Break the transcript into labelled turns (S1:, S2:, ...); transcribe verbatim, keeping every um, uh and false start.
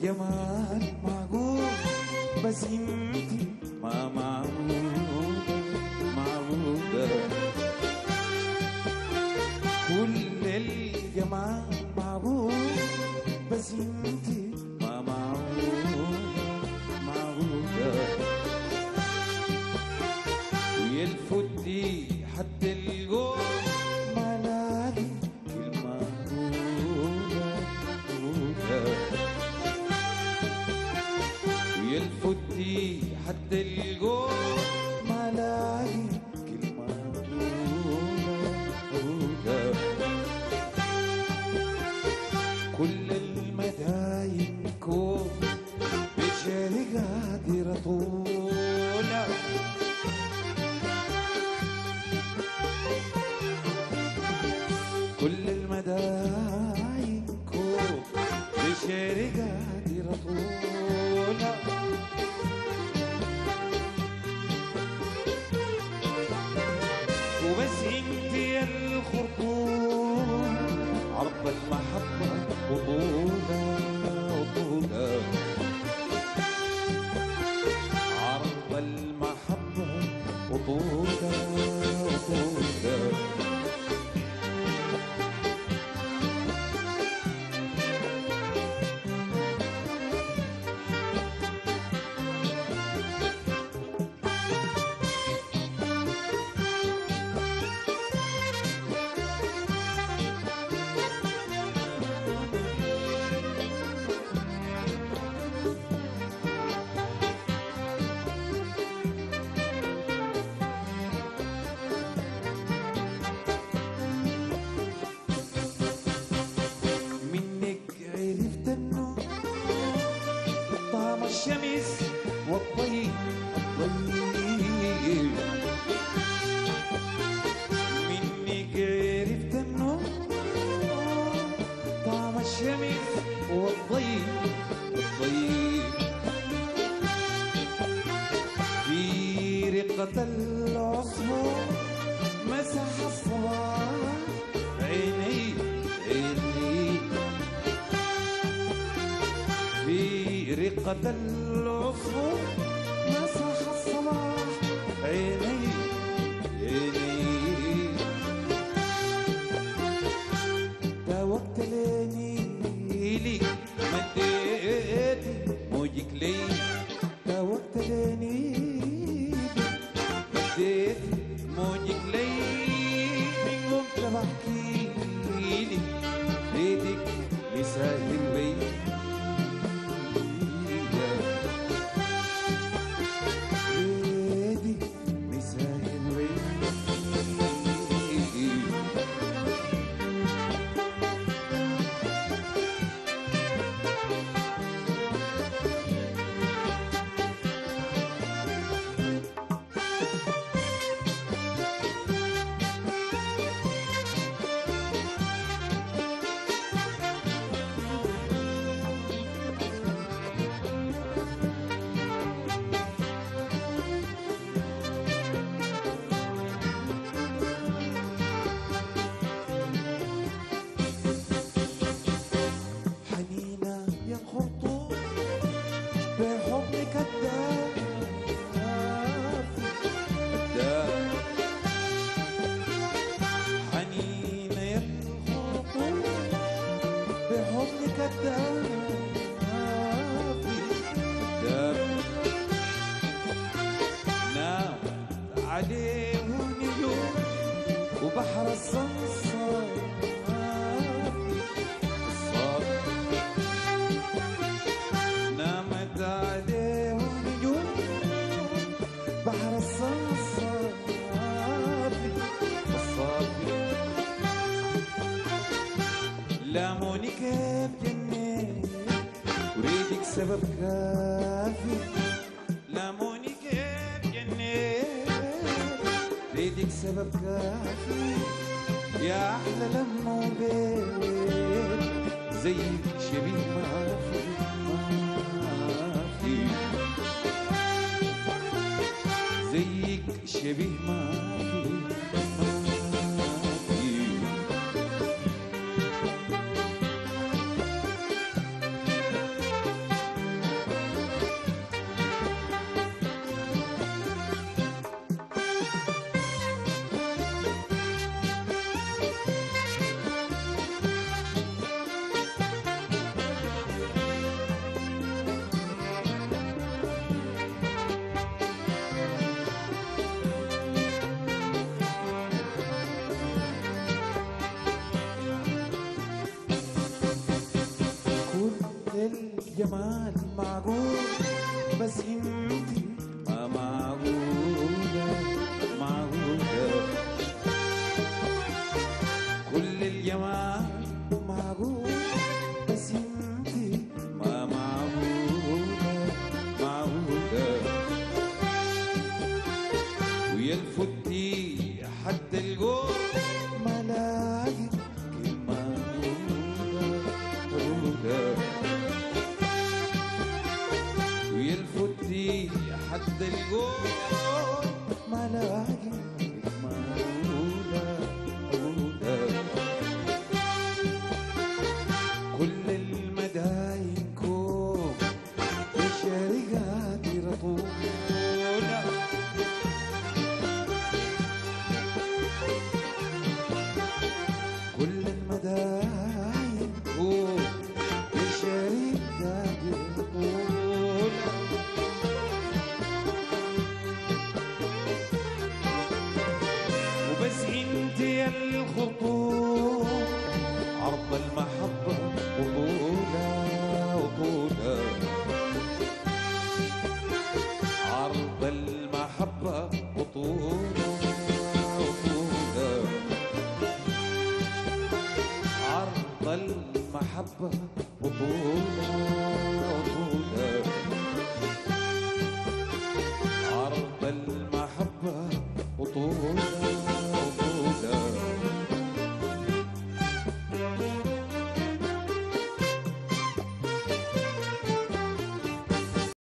S1: الجمال معقول بس انتي ما معقولة معقولة. كل الجمال معقول بس انتي ما معقولة معقولة. ويا الفدي حتى الجوع ما لاقي المعقولة معقولة. ويا الفدي حتى الجوع ما لاقي كل المداين كوب بشاري قادرة طولة. كل المداين كوب بشاري قادرة طولة. وبس انتي الخرطوم عرض المحبة وطولة وطولة. عرض المحبة وطولة وطولة. الشمس والطيب الطيب منك عرفت انه طعم الشمس والطيب الطيب. في رقة العصفور مسح الصباح عيني عيني. في رقة العصفور مسح الصباح عيني عيني. ده وقت ليلي مديت موجك لي. ده وقت ليلي مديت موجك لي. من قمت بحكي لي بيتك مساهل بي. عليه نجوم وبحر الصنصار الصار. نامت عليه نجوم بحر الصنصار الصافي. لاموني كيف جنيت وريدك سبب كافي. لاموني كيف جنيت ريدك سبب كافي. يا أحلى لما وبيت زيك شبيه ما في ما في. زيك شبيه ما في ما في. تظل محبة وطولها